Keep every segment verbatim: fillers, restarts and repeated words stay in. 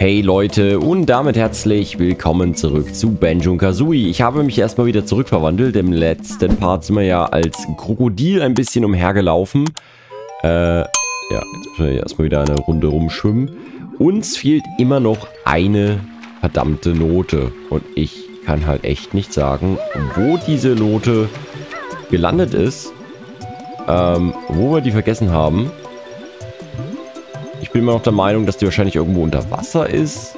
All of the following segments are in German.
Hey Leute und damit herzlich willkommen zurück zu Banjo und Kazooie. Ich habe mich erstmal wieder zurückverwandelt. Im letzten Part sind wir ja als Krokodil ein bisschen umhergelaufen. Äh, ja, jetzt müssen wir erstmal wieder eine Runde rumschwimmen. Uns fehlt immer noch eine verdammte Note. Und ich kann halt echt nicht sagen, wo diese Note gelandet ist. Ähm, wo wir die vergessen haben. Ich bin immer noch der Meinung, dass die wahrscheinlich irgendwo unter Wasser ist.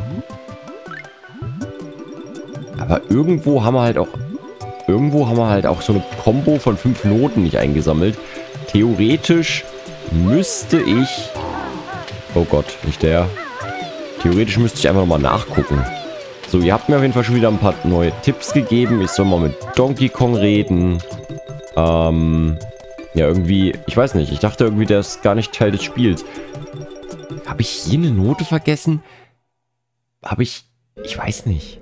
Aber irgendwo haben wir halt auch... Irgendwo haben wir halt auch so eine Kombo von fünf Noten nicht eingesammelt. Theoretisch müsste ich... Oh Gott, nicht der. Theoretisch müsste ich einfach nochmal nachgucken. So, ihr habt mir auf jeden Fall schon wieder ein paar neue Tipps gegeben. Ich soll mal mit Donkey Kong reden. Ähm... Ja, irgendwie... Ich weiß nicht. Ich dachte irgendwie, der ist gar nicht Teil des Spiels. Habe ich hier eine Note vergessen? Habe ich... Ich weiß nicht.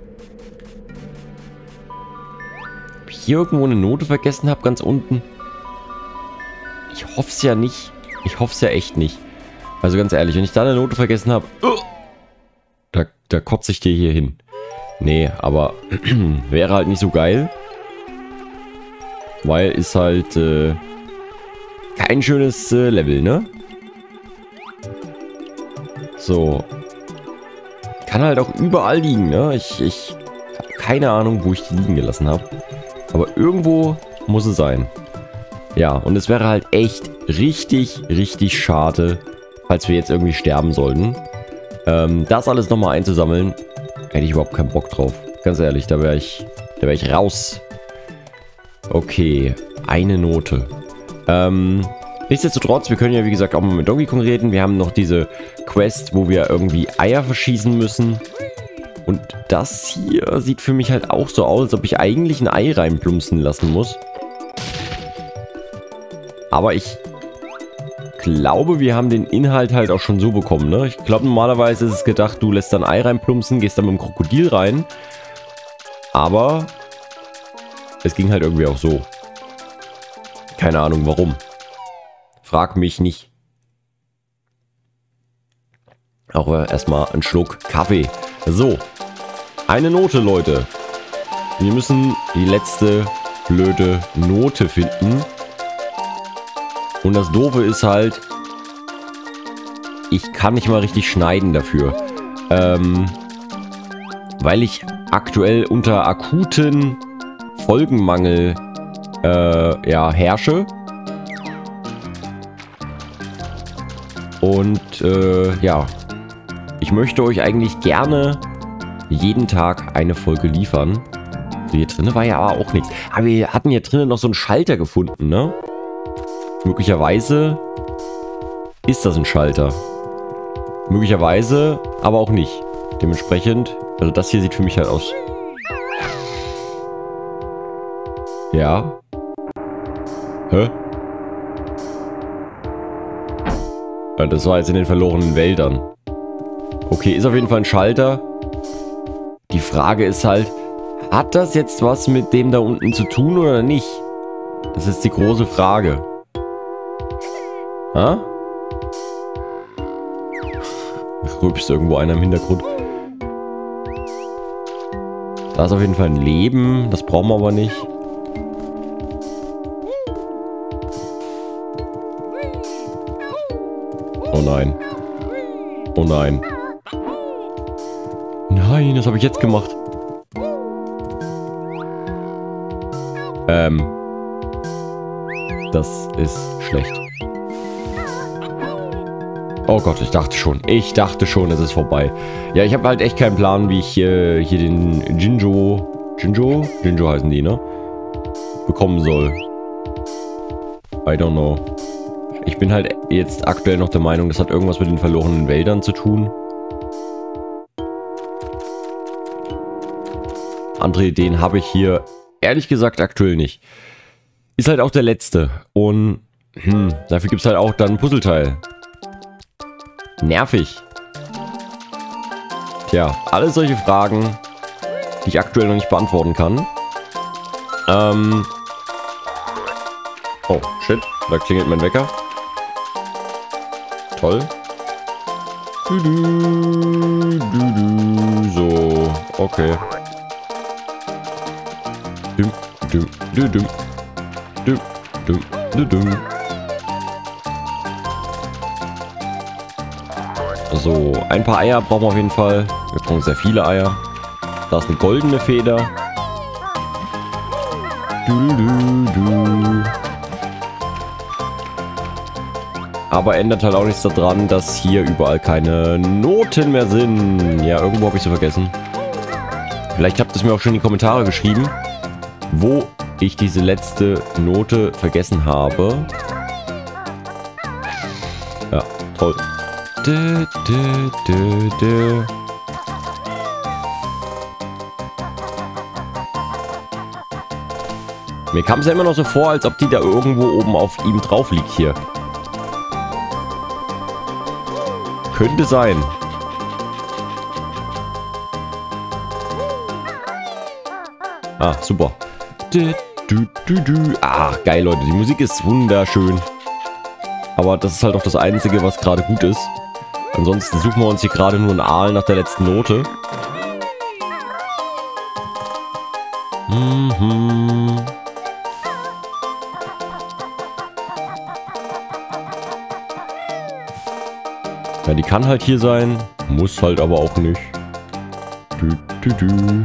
Ob ich hier irgendwo eine Note vergessen habe, ganz unten? Ich hoffe es ja nicht. Ich hoffe es ja echt nicht. Also ganz ehrlich, wenn ich da eine Note vergessen habe... Uh, da, da kotze ich dir hier hin. Nee, aber wäre halt nicht so geil. Weil ist halt äh, kein schönes äh, Level, ne? So. Kann halt auch überall liegen, ne? Ich, ich habe keine Ahnung, wo ich die liegen gelassen habe. Aber irgendwo muss es sein. Ja, und es wäre halt echt richtig, richtig schade, falls wir jetzt irgendwie sterben sollten. Ähm, das alles nochmal einzusammeln, hätte ich überhaupt keinen Bock drauf. Ganz ehrlich, da wäre ich, da wäre ich raus. Okay, eine Note. Ähm... Nichtsdestotrotz, wir können ja wie gesagt auch mal mit Donkey Kong reden. Wir haben noch diese Quest, wo wir irgendwie Eier verschießen müssen. Und das hier sieht für mich halt auch so aus, als ob ich eigentlich ein Ei reinplumpsen lassen muss. Aber ich glaube, wir haben den Inhalt halt auch schon so bekommen, ne? Ich glaube, normalerweise ist es gedacht, du lässt dann ein Ei reinplumpsen, gehst dann mit dem Krokodil rein. Aber es ging halt irgendwie auch so. Keine Ahnung, warum. Frag mich nicht. Auch erstmal einen Schluck Kaffee. So. Eine Note, Leute. Wir müssen die letzte blöde Note finden. Und das Doofe ist halt, ich kann nicht mal richtig schneiden dafür. Ähm, weil ich aktuell unter akuten Folgenmangel äh, ja, herrsche. Und äh, ja, ich möchte euch eigentlich gerne jeden Tag eine Folge liefern. So, hier drinnen war ja aber auch nichts. Aber wir hatten hier drinnen noch so einen Schalter gefunden, ne? Möglicherweise ist das ein Schalter. Möglicherweise aber auch nicht. Dementsprechend, also das hier sieht für mich halt aus. Ja. Hä? Das war jetzt in den verlorenen Wäldern. Okay, ist auf jeden Fall ein Schalter. Die Frage ist halt, hat das jetzt was mit dem da unten zu tun oder nicht? Das ist die große Frage. Ha? Rülpst irgendwo einer im Hintergrund. Da ist auf jeden Fall ein Leben. Das brauchen wir aber nicht. Oh nein. Oh nein. Nein, das habe ich jetzt gemacht. Ähm. Das ist schlecht. Oh Gott, ich dachte schon. Ich dachte schon, es ist vorbei. Ja, ich habe halt echt keinen Plan, wie ich äh, hier den Jinjo... Jinjo? Jinjo heißen die, ne? Bekommen soll. I don't know. Ich bin halt jetzt aktuell noch der Meinung, das hat irgendwas mit den verlorenen Wäldern zu tun. Andere Ideen habe ich hier ehrlich gesagt aktuell nicht. Ist halt auch der letzte. Und hm, dafür gibt es halt auch dann ein Puzzleteil. Nervig. Tja, alle solche Fragen, die ich aktuell noch nicht beantworten kann. Ähm. Oh, shit. Da klingelt mein Wecker. Toll. okay. Düm, düm, düm, düm. Düm, düm, düm, düm. So, ein paar Eier brauchen wir auf jeden Fall. Wir brauchen sehr viele Eier. Da ist eine goldene Feder. Du, du, du. Aber ändert halt auch nichts daran, dass hier überall keine Noten mehr sind. Ja, irgendwo habe ich sie vergessen. Vielleicht habt ihr es mir auch schon in die Kommentare geschrieben, wo ich diese letzte Note vergessen habe. Ja, toll. Dö, dö, dö, dö. Mir kam es ja immer noch so vor, als ob die da irgendwo oben auf ihm drauf liegt hier. Könnte sein. Ah, super. Du, du, du, du. Ah, geil, Leute. Die Musik ist wunderschön. Aber das ist halt auch das Einzige, was gerade gut ist. Ansonsten suchen wir uns hier gerade nur einen Aal nach der letzten Note. Mhm. Ja, die kann halt hier sein. Muss halt aber auch nicht. Du, du, du.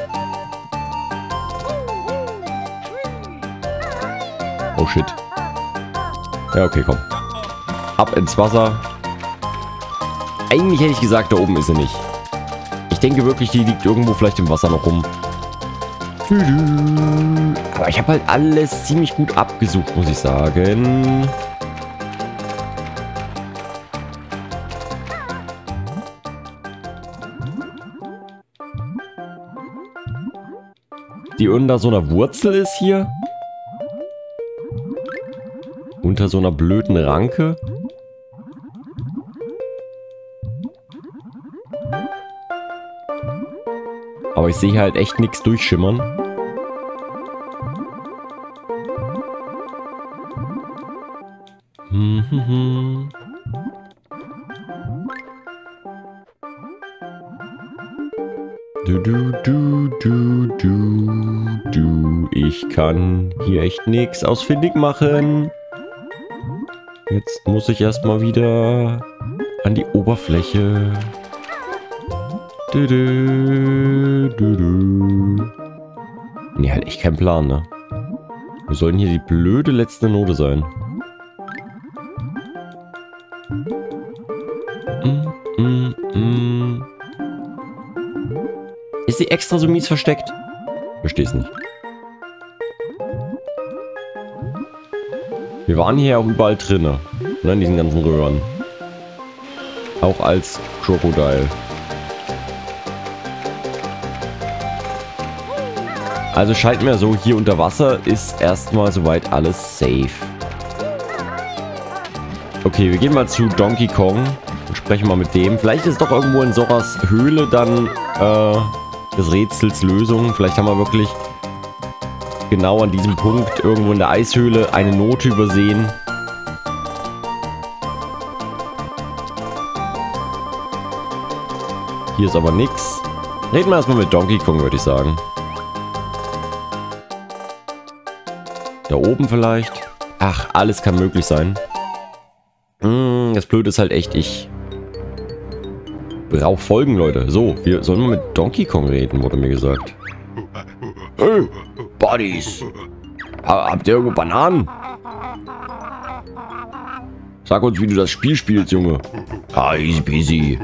Oh shit. Ja, okay, komm. Ab ins Wasser. Eigentlich hätte ich gesagt, da oben ist sie nicht. Ich denke wirklich, die liegt irgendwo vielleicht im Wasser noch rum. Aber ich habe halt alles ziemlich gut abgesucht, muss ich sagen. Die unter so einer Wurzel ist hier. Unter so einer blöden Ranke. Aber ich sehe halt echt nichts durchschimmern. Hm, hm, hm. Du, du, du, du, du, du. Ich kann hier echt nichts ausfindig machen. Jetzt muss ich erstmal wieder an die Oberfläche. Du, du, du, du. Nee, halt echt kein Plan, ne? Wo soll denn hier die blöde letzte Note sein? Mm, mm, mm. Ist sie extra so mies versteckt? Versteh's nicht. Wir waren hier ja auch überall drinne, ne, in diesen ganzen Röhren. Auch als Krokodil. Also scheint mir so, hier unter Wasser ist erstmal soweit alles safe. Okay, wir gehen mal zu Donkey Kong und sprechen mal mit dem. Vielleicht ist doch irgendwo in Soras Höhle dann äh, des Rätsels Lösung. Vielleicht haben wir wirklich genau an diesem Punkt irgendwo in der Eishöhle eine Note übersehen. Hier ist aber nichts. Reden wir erstmal mit Donkey Kong, würde ich sagen. Da oben vielleicht. Ach, alles kann möglich sein. Hm, das Blöde ist halt echt, ich brauche Folgen, Leute. So, wir sollen mal mit Donkey Kong reden, wurde mir gesagt. Hey, Buddies. Habt ihr irgendwo Bananen? Sag uns, wie du das Spiel spielst, Junge. Ah, easy peasy.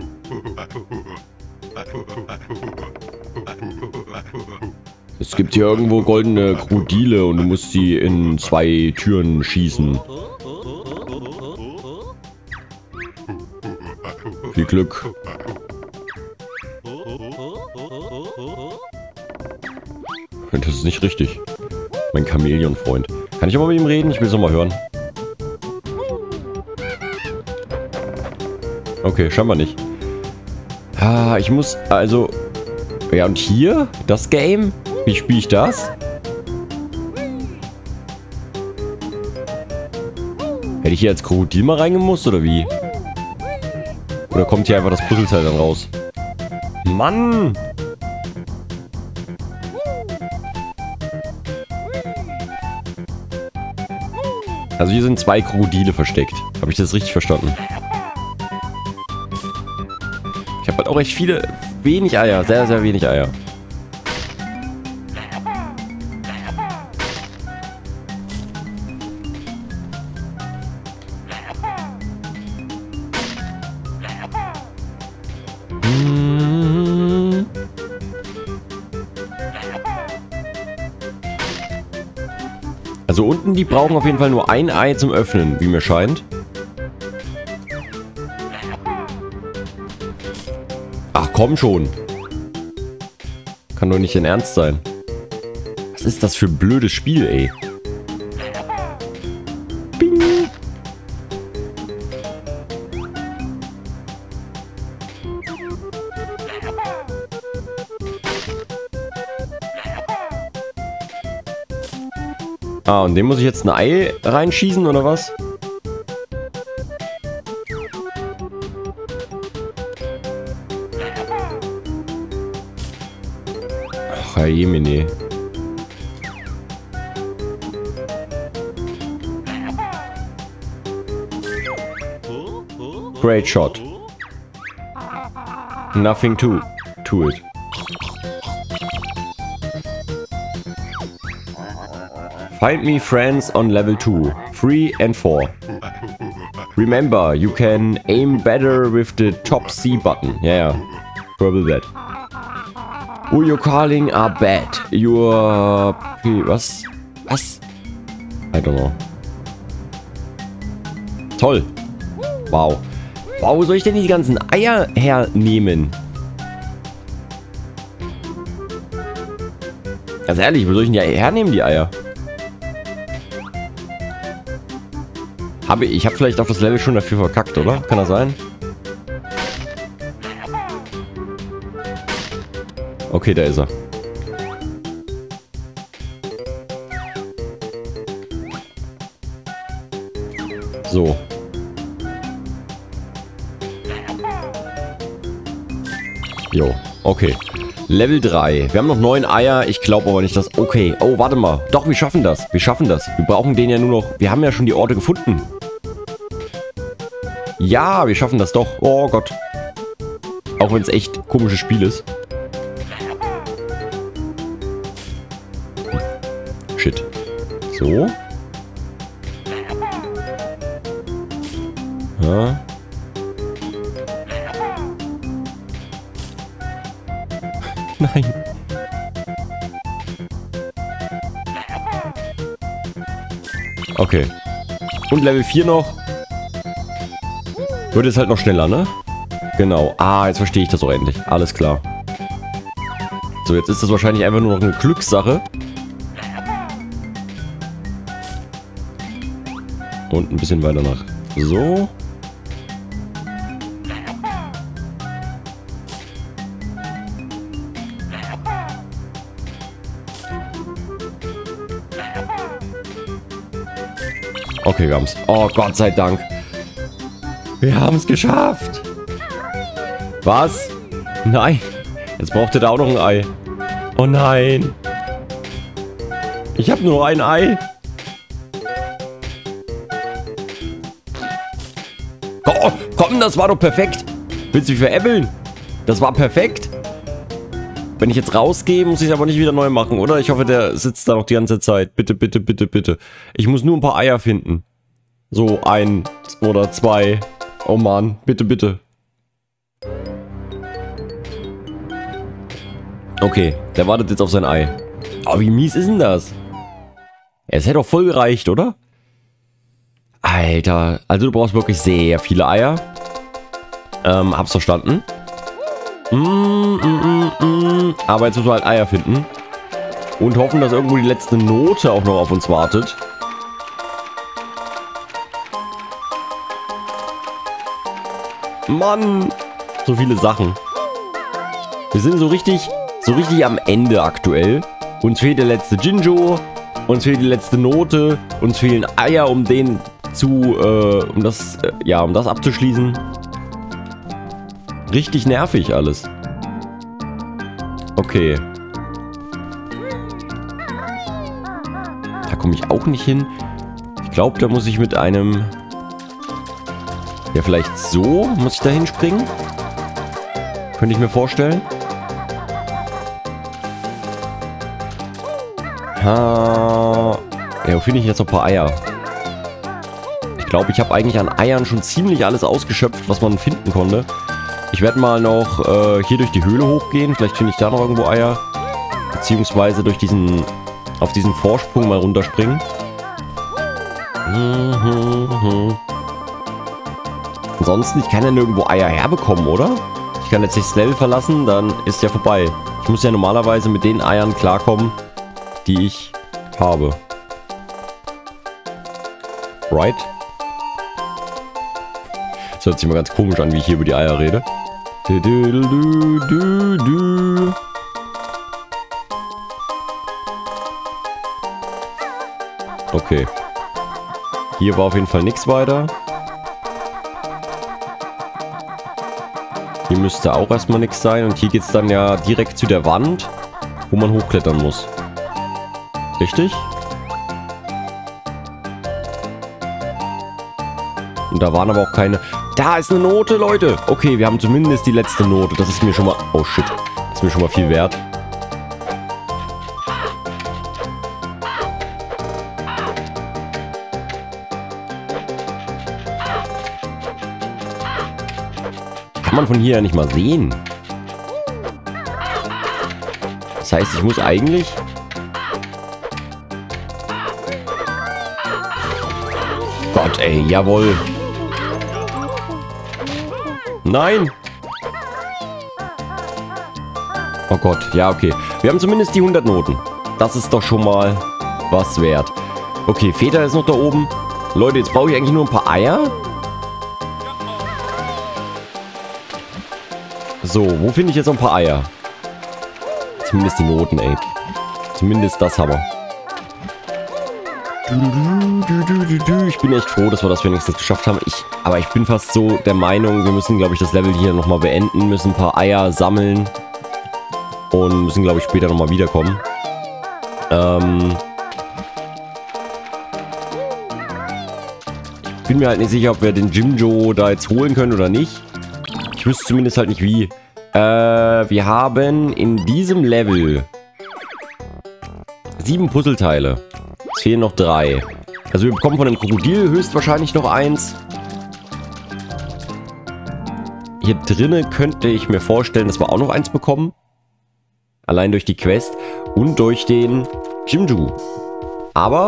Es gibt hier irgendwo goldene Krokodile und du musst sie in zwei Türen schießen. Viel Glück. Das ist nicht richtig. Mein Chamäleon-Freund. Kann ich auch mal mit ihm reden? Ich will es noch mal hören. Okay, scheinbar nicht. Ah, ich muss, also... Ja, und hier? Das Game? Wie spiele ich das? Hätte ich hier als Krokodil mal reingemusst, oder wie? Oder kommt hier einfach das Puzzleteil dann raus? Mann! Also hier sind zwei Krokodile versteckt. Habe ich das richtig verstanden? Ich habe halt auch recht viele, wenig Eier. Sehr, sehr wenig Eier. Hm. Also unten, die brauchen auf jeden Fall nur ein Ei zum Öffnen, wie mir scheint. Ach, komm schon. Kann doch nicht dein Ernst sein. Was ist das für ein blödes Spiel, ey? Bing. Ah, und dem muss ich jetzt ein Ei reinschießen, oder was? Ach, Herr Jemine. Great shot. Nothing to, to it. Find me friends on level two, three and four. Remember, you can aim better with the top C button. Yeah, probably that. Who you're calling are bad. You're... Was? Was? I don't know. Toll. Wow. Wow, wo soll ich denn die ganzen Eier hernehmen? Ganz ehrlich, wo soll ich denn die hernehmen, die Eier? Habe ich, ich habe vielleicht auch das Level schon dafür verkackt, oder? Kann das sein? Okay, da ist er. So. Jo, okay. Level drei. Wir haben noch neun Eier. Ich glaube aber nicht, dass... Okay. Oh, warte mal. Doch, wir schaffen das. Wir schaffen das. Wir brauchen den ja nur noch... Wir haben ja schon die Orte gefunden. Ja, wir schaffen das doch. Oh Gott. Auch wenn es echt komisches Spiel ist. Shit. So. Ja. Nein. Okay. Und Level vier noch. Wird jetzt halt noch schneller, ne? Genau. Ah, jetzt verstehe ich das auch endlich. Alles klar. So, jetzt ist das wahrscheinlich einfach nur noch eine Glückssache. Und ein bisschen weiter nach. So. Okay, wir haben's. Oh, Gott sei Dank. Wir haben es geschafft. Was? Nein. Jetzt braucht er da auch noch ein Ei. Oh nein. Ich habe nur ein Ei. Oh, komm, das war doch perfekt. Willst du mich veräppeln? Das war perfekt. Wenn ich jetzt rausgehe, muss ich es aber nicht wieder neu machen, oder? Ich hoffe, der sitzt da noch die ganze Zeit. Bitte, bitte, bitte, bitte. Ich muss nur ein paar Eier finden. So, ein oder zwei. Oh Mann, bitte, bitte. Okay, der wartet jetzt auf sein Ei. Oh, wie mies ist denn das? Es hätte doch voll gereicht, oder? Alter, also du brauchst wirklich sehr viele Eier. Ähm, hab's verstanden. Mm, mm, mm, mm. Aber jetzt müssen wir halt Eier finden. Und hoffen, dass irgendwo die letzte Note auch noch auf uns wartet. Mann! So viele Sachen. Wir sind so richtig, so richtig am Ende aktuell. Uns fehlt der letzte Jinjo. Uns fehlt die letzte Note. Uns fehlen Eier, um den zu, äh, um das, äh, ja, um das abzuschließen. Richtig nervig alles. Okay. Da komme ich auch nicht hin. Ich glaube, da muss ich mit einem... Ja, vielleicht so muss ich da hinspringen. Könnte ich mir vorstellen. Ha. Ja, wo finde ich jetzt noch ein paar Eier? Ich glaube, ich habe eigentlich an Eiern schon ziemlich alles ausgeschöpft, was man finden konnte. Ich werde mal noch äh, hier durch die Höhle hochgehen. Vielleicht finde ich da noch irgendwo Eier. Beziehungsweise durch diesen, auf diesen Vorsprung mal runterspringen. Mhm. Ansonsten, ich kann ja nirgendwo Eier herbekommen, oder? Ich kann jetzt nicht das Level verlassen, dann ist ja vorbei. Ich muss ja normalerweise mit den Eiern klarkommen, die ich habe. Right? Das hört sich mal ganz komisch an, wie ich hier über die Eier rede. Du, du, du, du, du. Okay. Hier war auf jeden Fall nichts weiter. Hier müsste auch erstmal nichts sein. Und hier geht es dann ja direkt zu der Wand, wo man hochklettern muss. Richtig? Und da waren aber auch keine... Da ist eine Note, Leute! Okay, wir haben zumindest die letzte Note. Das ist mir schon mal... Oh, shit. Das ist mir schon mal viel wert. Kann man von hier ja nicht mal sehen. Das heißt, ich muss eigentlich... Gott, ey, jawohl. Nein! Oh Gott, ja, okay. Wir haben zumindest die hundert Noten. Das ist doch schon mal was wert. Okay, Feder ist noch da oben. Leute, jetzt brauche ich eigentlich nur ein paar Eier. So, wo finde ich jetzt noch ein paar Eier? Zumindest die Noten, ey. Zumindest das haben wir. Ich bin echt froh, dass wir das wenigstens geschafft haben. Ich, aber ich bin fast so der Meinung, wir müssen, glaube ich, das Level hier nochmal beenden. Müssen ein paar Eier sammeln. Und müssen, glaube ich, später nochmal wiederkommen. Ähm... Ich bin mir halt nicht sicher, ob wir den Jimjo da jetzt holen können oder nicht. Ich wüsste zumindest halt nicht wie. Äh, wir haben in diesem Level sieben Puzzleteile. Es fehlen noch drei. Also wir bekommen von dem Krokodil höchstwahrscheinlich noch eins. Hier drinnen könnte ich mir vorstellen, dass wir auch noch eins bekommen. Allein durch die Quest und durch den Jimjo. Aber...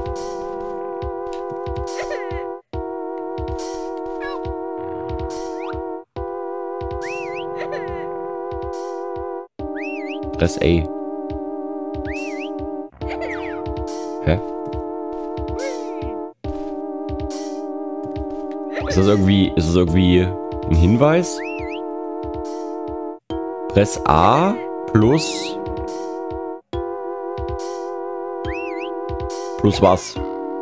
Press A. Hä? Ist das irgendwie, ist das irgendwie ein Hinweis? Press A plus... Plus was?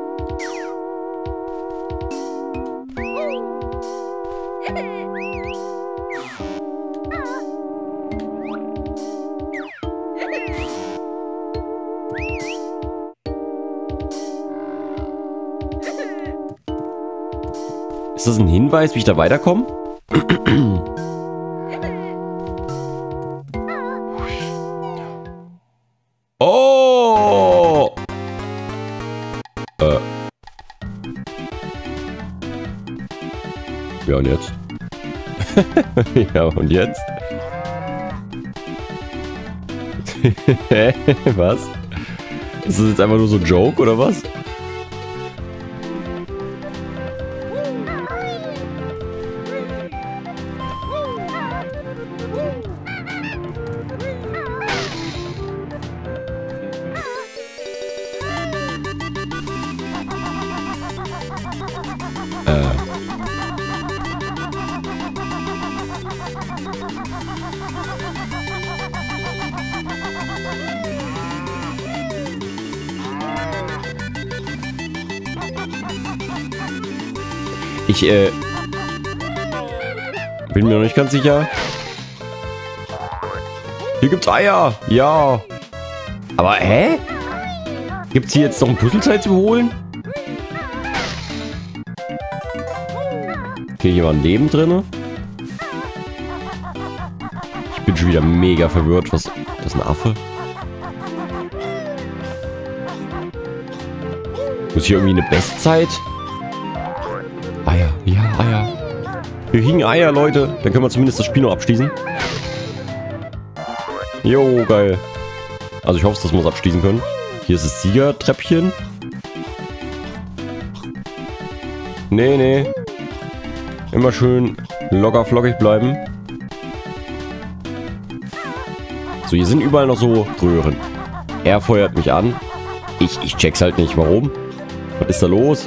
Ist das ein Hinweis, wie ich da weiterkomme? Oh! Äh. Ja, und jetzt? Ja, und jetzt? Was? Ist das jetzt einfach nur so ein Joke, oder was? Ich, äh... bin mir noch nicht ganz sicher. Hier gibt's Eier. Ja. Aber, hä? Gibt's hier jetzt noch ein Puzzleteil zu holen? Okay, hier war ein Leben drin. Ich bin schon wieder mega verwirrt. Was? Das ist ein Affe? Muss hier irgendwie eine Bestzeit? Eier, ja, Eier. Hier hingen Eier, Leute. Dann können wir zumindest das Spiel noch abschließen. Jo, geil. Also ich hoffe, dass wir es abschließen können. Hier ist das Siegertreppchen. Nee, nee. Immer schön locker flockig bleiben. So, hier sind überall noch so Röhren. Er feuert mich an. Ich, ich check's halt nicht. Warum? Was ist da los?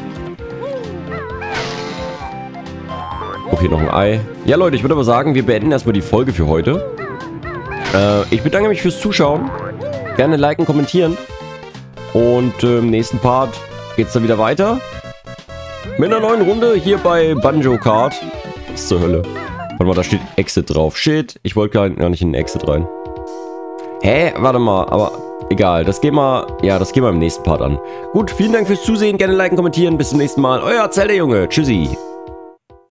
Okay, noch ein Ei. Ja, Leute, ich würde aber sagen, wir beenden erstmal die Folge für heute. Äh, ich bedanke mich fürs Zuschauen. Gerne liken, kommentieren. Und äh, im nächsten Part geht's dann wieder weiter. Mit einer neuen Runde hier bei Banjo Kart. Was zur Hölle? Warte mal, da steht Exit drauf. Shit, ich wollte gar nicht in den Exit rein. Hä? Warte mal, aber egal. Das gehen wir, ja, das gehen wir im nächsten Part an. Gut, vielen Dank fürs Zusehen. Gerne liken, kommentieren. Bis zum nächsten Mal. Euer Zelda Junge. Tschüssi.